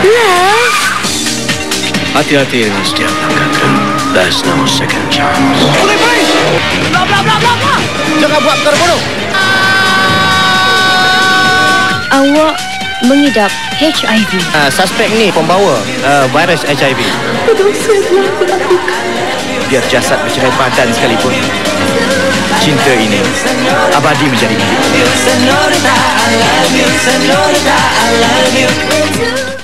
Itulah. Hati-hati dengan setiap langkahkan. There's no second chance. Polis! Bla bla bla bla bla! Jangan buat perkara bodoh. Awak mengidap HIV. Suspek ni pembawa virus HIV. Dosa telah aku lakukan. Biar jasad bercerai badan sekalipun, cinta ini abadi menjadi milik.